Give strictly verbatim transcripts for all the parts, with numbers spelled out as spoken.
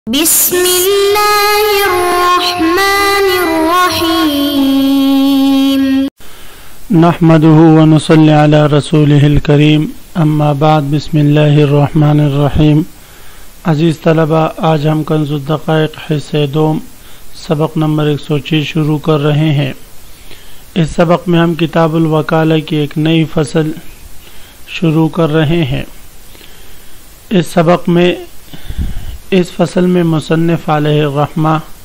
بسم اللہ الرحمن الرحیم نحمده ونصلي على رسوله الكریم اما بعد بسم اللہ الرحمن الرحیم عزیز طلبہ، آج ہم کنز الدقائق حصہ دوم سبق نمبر ایک سو چھ شروع کر رہے ہیں۔ اس سبق میں ہم کتاب الوکالہ کی ایک نئی فصل شروع کر رہے ہیں۔ اس سبق میں اس فصل میں مصنف علیہ الرحمہ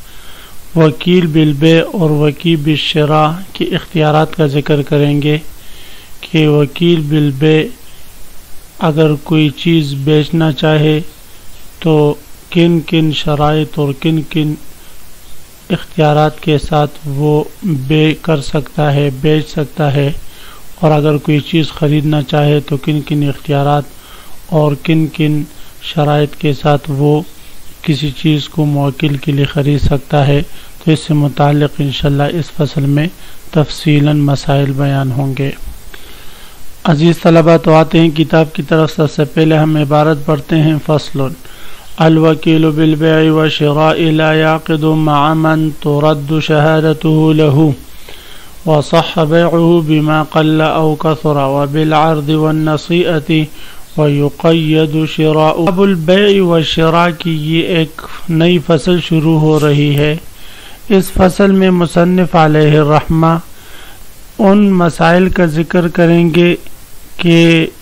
وکیل بالبیع اور وکیل بالشراء کے اختیارات کا ذکر کریں گے کہ وکیل بالبیع اگر کوئی چیز بیچنا چاہے تو کن کن شرائط اور کن کن اختیارات کے ساتھ وہ بیع کر سکتا ہے، بیچ سکتا ہے، اور اگر کوئی چیز خریدنا چاہے تو کن کن اختیارات اور کن کن شرائط کے ساتھ وہ کسی چیز کو موکل کے لیے خرید سکتا ہے۔ تو اس سے متعلق انشاءاللہ اس فصل میں تفصیلاً مسائل بیان ہوں گے۔ عزیز طلبہ، تو آتے ہیں کتاب کی طرف۔ سب سے پہلے ہم عبارت پڑھتے ہیں۔ فصل الوکیل بالبیع وشراء لا يعقد مع من ترد شهادته له وصح بيعه بما قل أو كثر وبالعرض والنصيئة ويقيد شراء۔ باب البیع والشراء کی یہ ایک نئی فصل شروع ہو رہی ہے۔ اس فصل میں مصنف علیہ الرحمہ ان مسائل کا ذکر کریں گے کہ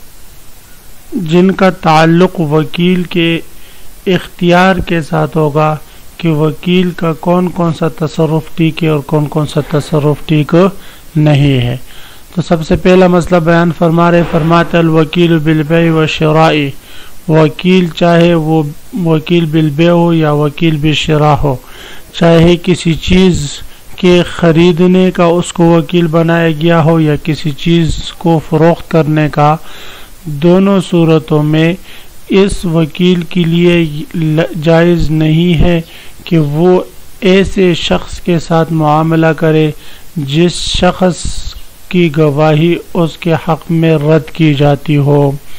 جن کا تعلق وکیل کے اختیار کے ساتھ ہوگا کہ وکیل کا کون کون سا تصرف ٹھیک ہے اور کون کون سا تصرف ٹھیک نہیں ہے۔ تو سب سے پہلا مسئلہ بیان فرما رہے فرماتے الوکیل بالبیع والشراء، وکیل چاہے وہ وکیل بالبیع ہو یا وکیل بالشراء ہو، چاہے کسی چیز کے خریدنے کا اس کو وکیل بنایا گیا ہو یا کسی چیز کو فروخت کرنے کا، دونوں صورتوں میں اس وکیل کے لیے جائز نہیں ہے کہ وہ ایسے شخص کے ساتھ معاملہ کرے جس شخص کی گواہی اس کے حق میں رد کی جاتی ہو۔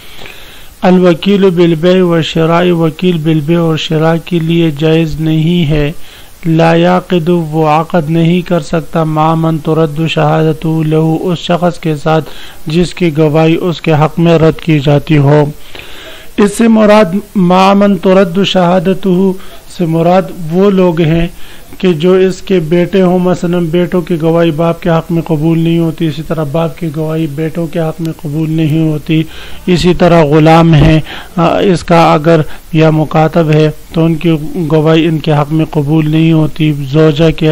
الوکیل بالبیع والشراء، وکیل بالبیع اور شراء کے لیے جائز نہیں ہے۔ لا یعقد، وہ عقد نہیں کر سکتا مع من ترد شہادتہ لہ، اس شخص کے ساتھ جس کی گواہی اس کے حق میں رد کی جاتی ہو۔ اس سے مراد مع من ترد شہادتہ سے مراد وہ لوگ ہیں کہ جو اس کے بیٹے ہوں، مثلا بیٹوں کی گواہی باپ کے حق میں قبول نہیں ہوتی، اسی طرح باپ کی گواہی بیٹوں کے حق میں قبول نہیں ہوتی، اسی طرح غلام ہیں اس کا اگر یا مکاتب ہے تو ان کی گواہی ان کے حق میں قبول نہیں ہوتی، زوجہ کے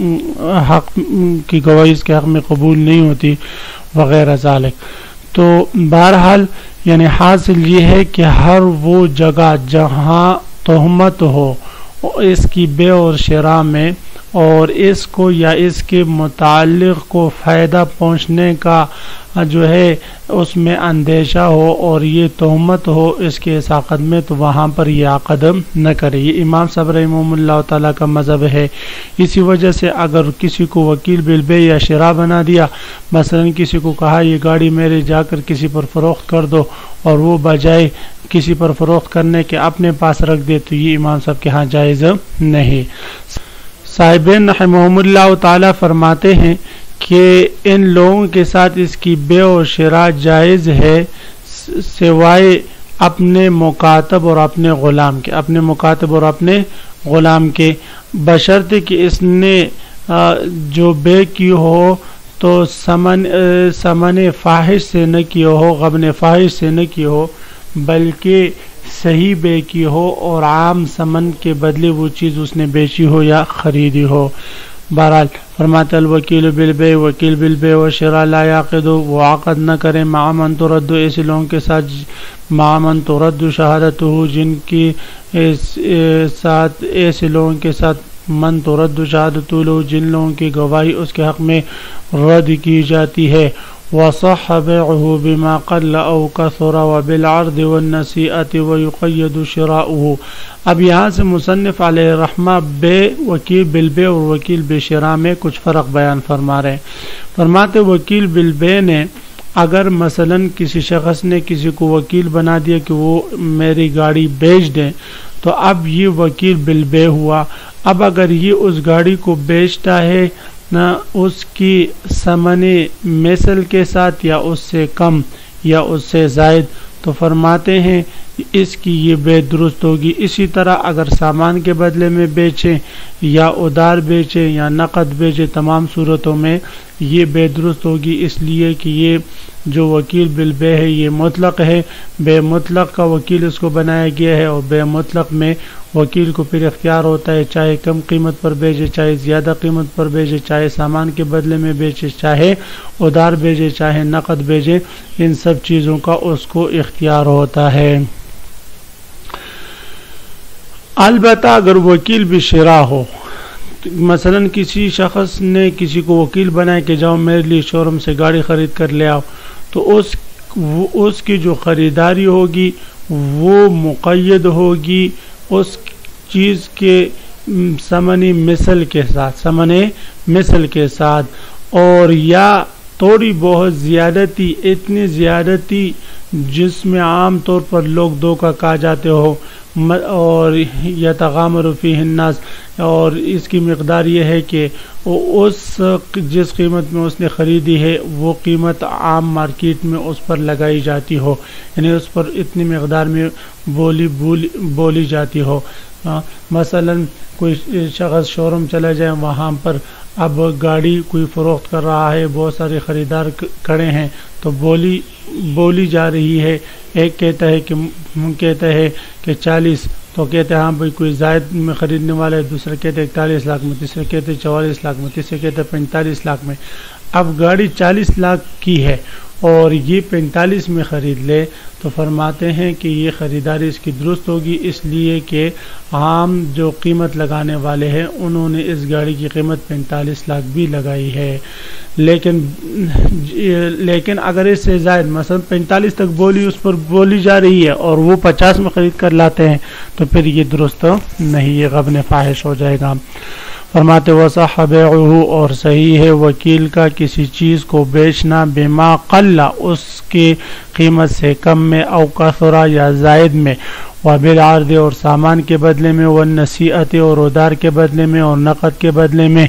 حق کی گواہی اس کے حق میں قبول نہیں ہوتی وغیرہ ذالک۔ تو بہرحال یعنی حاصل یہ ہے کہ ہر وہ جگہ جہاں تہمت ہو اس کی بیع اور شراء میں اور اس کو یا اس کے متعلق کو فائدہ پہنچنے کا جو ہے اس میں اندیشہ ہو اور یہ تہمت ہو اس کے اس عقد میں، تو وہاں پر یہ عقد نہ کرے۔ یہ امام صاحب رحمہ اللہ تعالیٰ کا مذہب ہے۔ اسی وجہ سے اگر کسی کو وکیل بالبیع یا شراء بنا دیا، مثلا کسی کو کہا یہ گاڑی میرے جا کر کسی پر فروخت کر دو، اور وہ بجائے کسی پر فروخت کرنے کے اپنے پاس رکھ دے، تو یہ امام صاحب کے ہاں جائز نہیں۔ صاحبین رحمہم اللہ تعالیٰ فرماتے ہیں کہ ان لوگوں کے ساتھ اس کی بیع و شراء جائز ہے سوائے اپنے مکاتب اور اپنے غلام کے، اپنے مکاتب اور اپنے غلام کے، بشرطے کہ اس نے جو بیع کی ہو تو سمن سمن فاحش سے نہ کی ہو، غبن فاحش سے نہ کی ہو، بلکہ صحیح بیع کی ہو اور عام سمن کے بدلے وہ چیز اس نے بیچی ہو یا خریدی ہو۔ بہرحال فرماتے الوکیل بالبیع، وکیل بالبیع و شراء لا یعقد، وہ عقد نہ کرے مع من ترد، ایسے لوگوں کے ساتھ مع من ترد شہادتہ، جن کی ساتھ ایسے لوگوں کے ساتھ من ترد شہادتہ لہ، جن لوگوں کی گواہی اس کے حق میں رد کی جاتی ہے۔ وصح بيعه بما قل او كثر وبالعرض والنصيئة ويقيد شراؤه۔ اب یہاں سے مصنف علیہ الرحمہ بے وکیل بالبیع اور وکیل بالشراء میں کچھ فرق بیان فرما رہے ہیں۔ فرماتے وکیل بالبیع نے اگر مثلا کسی شخص نے کسی کو وکیل بنا دیا کہ وہ میری گاڑی بیچ دیں، تو اب یہ وکیل بالبے ہوا. اب اگر یہ اس گاڑی کو بیچتا ہے نہ اس کی ثمن مثل کے ساتھ یا اس سے کم یا اس سے زائد، تو فرماتے ہیں اس کی یہ بے درست ہوگی. اسی طرح اگر سامان کے بدلے میں بیچیں یا ادار بیچیں یا نقد بیچیں، تمام صورتوں میں یہ بے درست ہوگی، اس لیے کہ یہ جو وکیل بالبے ہے یہ مطلق ہے. بے مطلق کا وکیل اس کو بنایا گیا ہے، اور بے مطلق میں وکیل کو پھر اختیار ہوتا ہے چاہے کم قیمت پر بیچے چاہے زیادہ قیمت پر بیچے، چاہے سامان کے بدلے میں بیچے چاہے ادار بیچے چاہے نقد بیچے، ان سب چیزوں کا اس کو اختیار ہوتا ہے. البتہ اگر وکیل بھی شرا ہو، مثلا کسی شخص نے کسی کو وکیل بنایا کہ جاؤ میرے لیے شو روم سے گاڑی خرید کر لے آؤ، تو اس اس کی جو خریداری ہوگی وہ مقید ہوگی اس چیز کے ثمن مثل کے ساتھ ثمن مثل کے ساتھ اور یا تھوڑی بہت زیادتی، اتنی زیادتی جس میں عام طور پر لوگ دھوکہ کھا جاتے ہو، اور یتغامر فیہ الناس، اور اس کی مقدار یہ ہے کہ اس جس قیمت میں اس نے خریدی ہے وہ قیمت عام مارکیٹ میں اس پر لگائی جاتی ہو، یعنی اس پر اتنی مقدار میں بولی بولی بولی جاتی ہو. مثلا کوئی شخص شو روم چلا جائے، وہاں پر اب گاڑی کوئی فروخت کر رہا ہے، بہت سارے خریدار کھڑے ہیں، تو بولی بولی جا رہی ہے. ایک کہتا ہے کہ کہتا ہے کہ چالیس، تو کہتے ہیں ہاں بھائی کوئی زائد میں خریدنے والا ہے، دوسرے کہتے ہیں اکتالیس لاکھ میں، تیسرے کہتے ہیں چوالیس لاکھ میں، تیسرے کہتے ہیں پینتالیس لاکھ میں. اب گاڑی چالیس لاکھ کی ہے اور یہ پینتالیس میں خرید لے، تو فرماتے ہیں کہ یہ خریداری اس کی درست ہوگی، اس لیے کہ عام جو قیمت لگانے والے ہیں انہوں نے اس گاڑی کی قیمت پینتالیس لاکھ بھی لگائی ہے. لیکن لیکن اگر اس سے زائد مثلا پینتالیس تک بولی اس پر بولی جا رہی ہے اور وہ پچاس میں خرید کر لاتے ہیں، تو پھر یہ درست نہیں، یہ غبن فاحش ہو جائے گا. فرماتے وصح بیعہ، اور صحیح ہے وکیل کا کسی چیز کو بیچنا بما قل، اس کی قیمت سے کم میں، او کثر یا زائد میں، وبالعرض، اور سامان کے بدلے میں، والنصیعۃ، اور ادار کے بدلے میں اور نقد کے بدلے میں.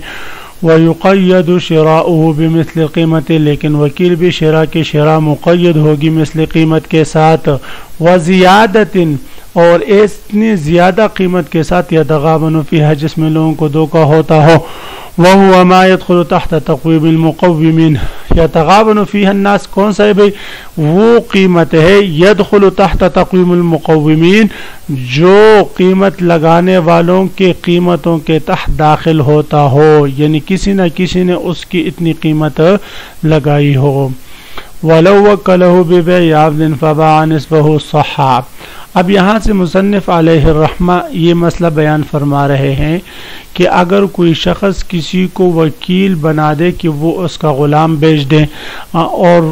ویقید شراؤہ بمثل قیمت، لیکن وکیل بھی شراء کی شراء مقید ہوگی مثل قیمت کے ساتھ. وزیادت، اور اتنی زیادہ قیمت کے ساتھ، یتغابن فیہا، جس میں لوگوں کو دھوکہ ہوتا ہو. وہو ما يدخل تحت تقویم المقومین، یتغابن فیہا الناس، کون سا ہے بھئی؟ وہ قیمت ہے یدخل تحت تقویم المقومین، جو قیمت لگانے والوں کے قیمتوں کے تحت داخل ہوتا ہو، یعنی کسی نہ کسی نے اس کی اتنی قیمت لگائی ہو. وَلَوْ وَكَّلَهُ بِبَيْعِ عَبْدٍ فَبَاعَ نِصْفَهُ صَحَّ. اب یہاں سے مصنف علیہ الرحمہ یہ مسئلہ بیان فرما رہے ہیں کہ اگر کوئی شخص کسی کو وکیل بنا دے کہ وہ اس کا غلام بیچ دے، اور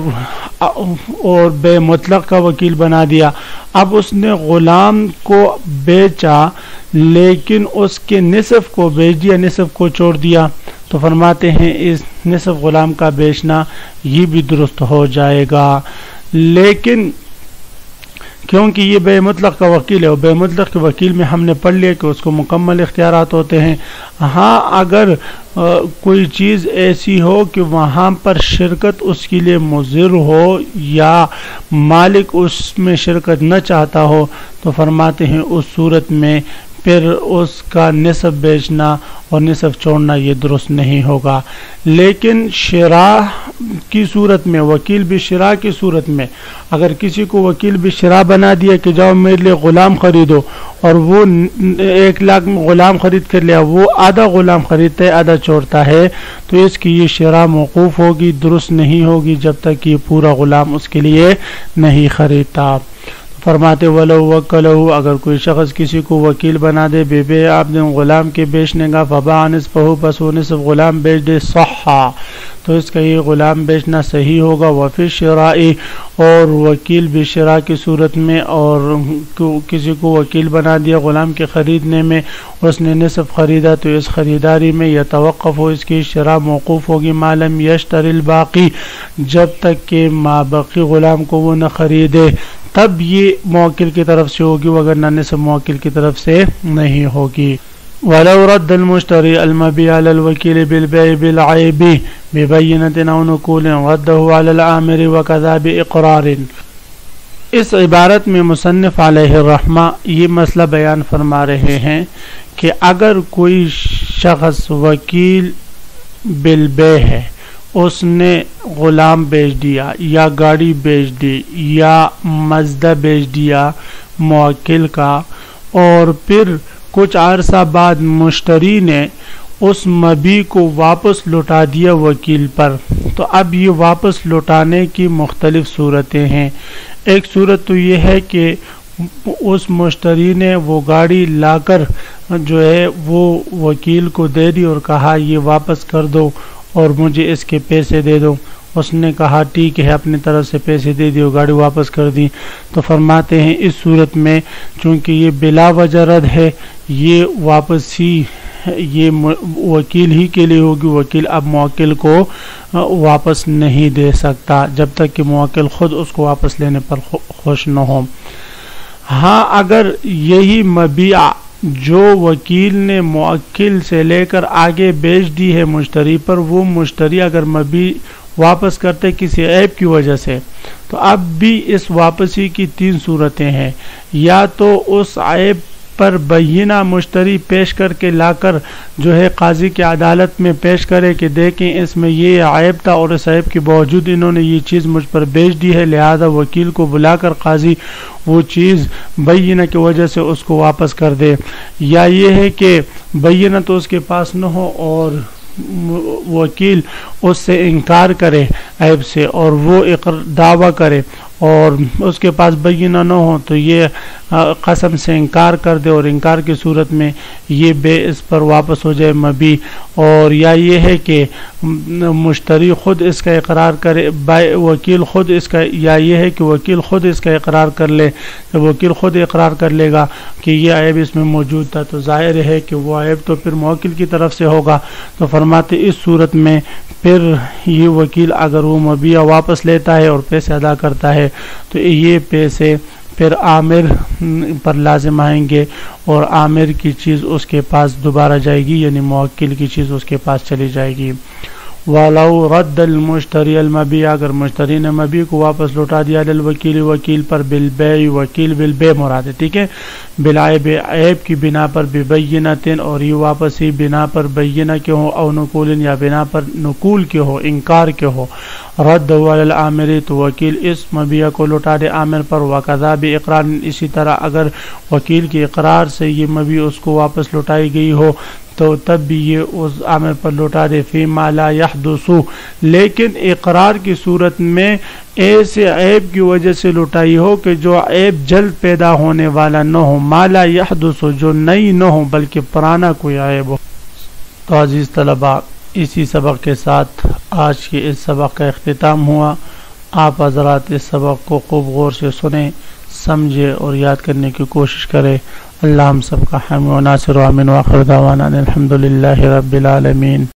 اور بے مطلق کا وکیل بنا دیا، اب اس نے غلام کو بیچا لیکن اس کے نصف کو بیچ دیا، نصف کو چھوڑ دیا، تو فرماتے ہیں اس نصف غلام کا بیچنا یہ بھی درست ہو جائے گا. لیکن کیونکہ یہ بے مطلق کا وکیل ہے، اور بے مطلق کے وکیل میں ہم نے پڑھ لیا کہ اس کو مکمل اختیارات ہوتے ہیں. ہاں اگر کوئی چیز ایسی ہو کہ وہاں پر شرکت اس کے لیے مضر ہو یا مالک اس میں شرکت نہ چاہتا ہو، تو فرماتے ہیں اس صورت میں پھر اس کا نصف بیچنا اور نصف چھوڑنا یہ درست نہیں ہوگا. لیکن شراء کی صورت میں، وکیل بھی شراء کی صورت میں، اگر کسی کو وکیل بھی شراء بنا دیا کہ جاؤ میرے لیے غلام خریدو، اور وہ ایک لاکھ میں غلام خرید کر لیا، وہ آدھا غلام خریدتا ہے آدھا چھوڑتا ہے، تو اس کی یہ شراء موقوف ہوگی، درست نہیں ہوگی جب تک یہ پورا غلام اس کے لیے نہیں خریدتا. فرماتے ولو وکلہ، اگر کوئی شخص کسی کو وکیل بنا دے بے عبد، غلام کے بیچنے کا، فباع نصفہ، پس وہ نصف غلام بیچ دے، صحا، تو اس کا یہ غلام بیچنا صحیح ہوگا۔ وفی شرائی، اور وکیل بھی شراء کی صورت میں، اور کسی کو وکیل بنا دیا غلام کے خریدنے میں، اس نے نصف خریدا تو اس خریداری میں یتوقف ہو، اس کی شراء موقوف ہوگی، ما لم یشتری الباقی، جب تک کہ ما باقی غلام کو وہ نہ خریدے، تب یہ موکل کی طرف سے ہوگی، وگرنہ نصف موکل کی طرف سے نہیں ہوگی۔ وَلَوْ رَدَّ الْمُشْتَرِي الْمَبِيعَ عَلَى الْوَكِيلِ بِالْبَيْعِ بِالْعَيْبِ بِبَيِّنَةٍ أَوْ نُقُولٍ رَدَّهُ عَلَى الْعَامِرِ وَكَذَا بِإِقْرَارٍ۔ اس عبارت میں مصنف علیہ الرحمہ یہ مسئلہ بیان فرما رہے ہیں کہ اگر کوئی شخص وکیل بالبیع ہے، اس نے غلام بیچ دیا یا گاڑی بیچ دی یا مزدہ بیچ دیا موکل کا، اور پھر کچھ عرصہ بعد مشتری نے اس مبیع کو واپس لوٹا دیا وکیل پر، تو اب یہ واپس لوٹانے کی مختلف صورتیں ہیں۔ ایک صورت تو یہ ہے کہ اس مشتری نے وہ گاڑی لا کر جو ہے وہ وکیل کو دے دی اور کہا یہ واپس کر دو اور مجھے اس کے پیسے دے دو، اس نے کہا ٹھیک ہے، اپنی طرف سے پیسے دے دیو، گاڑی واپس کر دی، تو فرماتے ہیں اس صورت میں چونکہ یہ بلا وجہ رد ہے، یہ واپسی یہ وکیل ہی کے لیے ہوگی، وکیل اب موکل کو واپس نہیں دے سکتا جب تک کہ موکل خود اس کو واپس لینے پر خوش نہ ہو۔ ہاں اگر یہی مبیع جو وکیل نے موکل سے لے کر آگے بیچ دی ہے مشتری پر، وہ مشتری اگر مبیع واپس کرتے کسی عیب کی وجہ سے، تو اب بھی اس واپسی کی تین صورتیں ہیں، یا تو اس عیب پر بینہ مشتری پیش کر کے لا کر جو ہے قاضی کی عدالت میں پیش کرے کہ دیکھیں اس میں یہ عیب تھا اور اس عیب کے باوجود انہوں نے یہ چیز مجھ پر بیچ دی ہے، لہذا وکیل کو بلا کر قاضی وہ چیز بینہ کی وجہ سے اس کو واپس کر دے، یا یہ ہے کہ بینہ تو اس کے پاس نہ ہو اور وکیل اس سے انکار کرے عیب سے اور وہ دعویٰ کرے اور اس کے پاس بینہ نہ ہو تو یہ قسم سے انکار کر دے، اور انکار کی صورت میں یہ بے اس پر واپس ہو جائے مبیع، اور یا یہ ہے کہ مشتری خود اس کا اقرار کرے، وکیل خود اس کا، یا یہ ہے کہ وکیل خود اس کا اقرار کر لے، جب وکیل خود اقرار کر لے گا کہ یہ عیب اس میں موجود تھا تو ظاہر ہے کہ وہ عیب تو پھر موکل کی طرف سے ہوگا، تو فرماتے اس صورت میں پھر یہ وکیل اگر وہ مبیع واپس لیتا ہے اور پیسے ادا کرتا ہے تو یہ پیسے پھر عامر پر لازم آئیں گے، اور عامر کی چیز اس کے پاس دوبارہ جائے گی، یعنی موکل کی چیز اس کے پاس چلی جائے گی۔ وَلَوْ رَدَّ الْمُشْتَرِي الْمَبِيعَ، اگر مشتری نے مبیع کو واپس لوٹا دیا للوکیل وکیل پر، بالبیع وکیل بالبیع مراد ہے، ٹھیک ہے، بالعیب عیب کی بنا پر، ببینۃ اور یہ واپسی بنا پر بینہ کے ہو، او نقول یا بنا پر نقول کے ہو، انکار کے ہو، رد علی العامر تو وکیل اس مبیع کو لوٹا دے عامر پر، وکذا باقرار، اسی طرح اگر وکیل کے اقرار سے یہ مبیع اس کو واپس لوٹائی گئی ہو تو تب بھی یہ اس عامر پر لوٹا دے، فی ما لا یحدث، لیکن اقرار کی صورت میں ایسے عیب کی وجہ سے لوٹائی ہو کہ جو عیب جلد پیدا ہونے والا نہ ہو، ما لا یحدث جو نئی نہ ہو بلکہ پرانا کوئی عیب ہو۔ تو عزیز طلباء، اسی سبق کے ساتھ آج کے اس سبق کا اختتام ہوا۔ آپ حضرات اس سبق کو خوب غور سے سنیں، سمجھے اور یاد کرنے کی کوشش کریں۔ اللہ ہم سب کا حامی و ناصر و آمین، وآخر دعوانا الحمدللہ رب العالمین۔